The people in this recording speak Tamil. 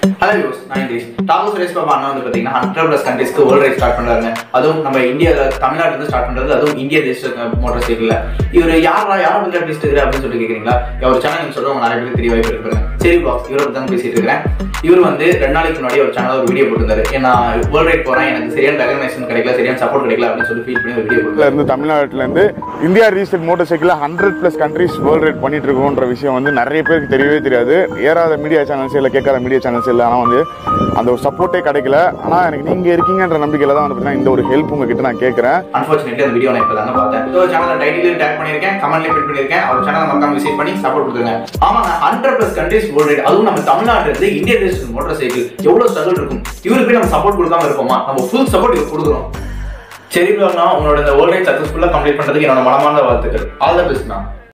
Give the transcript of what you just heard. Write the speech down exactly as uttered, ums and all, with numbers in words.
Hello viewers, நான் இந்திரேஷ். டாப் சுரேஷ் பாபா அண்ணா வந்து பாத்தீங்கன்னா ஹண்ட்ரட் பிளஸ் கண்ட்ரீஸ்க்கு வேர்ல்ட் ரைட் ஸ்டார்ட் பண்றாங்க. அதுவும் நம்ம இந்தியால தமிழ்நாட்டுல இருந்து ஸ்டார்ட் பண்றது, அதுவும் இந்தியா தேச மோட்டார் சைக்கிள்ல. இவர் யாரா யாரை பத்தி பேசிட்டு இருக்காரு அப்படின்னு சொல்லிட்டு கேக்குறீங்களா? ஒரு சேனல் நீங்க சொல்றவங்க நிறைய பேருக்கு தெரிய வாய்ப்பு இருக்கு. சரி பாக்ஸ் இவரை பத்தி தான் பேசிட்டு இருக்கிறேன். இவர் வந்து ரெண்டு நாளைக்கு முன்னாடி ஒரு சேனல் ஒரு வீடியோ போட்டிருந்தாரு. ஏன்னா வேர்ல்ட் ரைட் போறேன், எனக்கு சரியான ரெகக்னைசேஷன் கிடைக்கல, சரியான சப்போர்ட் கிடைக்கல அப்படின்னு சொல்லி ஃபீல் பண்ணி ஒரு வீடியோ போட்டாரு. இருந்து தமிழ்நாட்டுல இருந்து இந்தியா ரீசெட் motor cycle hundred plus countries world ride பண்ணிட்டு இருக்கோன்ற விஷயம் வந்து நிறைய பேருக்கு தெரியவே தெரியாது. ஏறாத மீடியா சேனல்ஸ் இல்லை, கேட்காத மீடியா சேனல்ஸ் இல்லை. ஆனால் வந்து அந்த ஒரு சப்போர்ட்டே கிடைக்கல. ஆனால் எனக்கு நீங்க இருக்கீங்கன்ற நம்பிக்கையில தான் வந்து இந்த ஒரு ஹெல்ப் உங்ககிட்ட நான் கேட்கறேன். அன்ஃபார்ச்சுனேட்லி அந்த வீடியோ நான் இப்போ தாங்க பார்த்தேன். இந்த சேனல் டைட்டில் டேக் பண்ணியிருக்கேன், கமெண்ட்ல பின் பண்ணியிருக்கேன். அவர் சேனலை மறக்காம விசிட் பண்ணி சப்போர்ட் கொடுத்துருங்க. ஆமாங்க, hundred plus countries world ride, அதுவும் நம்ம தமிழ்நாட்டுல இருந்து இந்தியா தேச மோட்டார் சைக்கிள் எவ்வளவு ஸ்ட்ரகிள் இருக்கும். இவருக்கு நம்ம சப்போர்ட் கொடுக்காம இருப்போமா? நம்ம ஃபுல் சப்போர்ட் இவருக்கு கொடுக்குறோம். சரி ப்ரோண்ணா, உங்களோட இந்த வேர்ல்ட் ரைட் சக்சஸ்ஃபுல்லா கம்ப்ளீட் பண்றதுக்கு என்னோட மனமார்ந்த வாழ்த்துக்கள். All the பெஸ்ட்ண்ணா.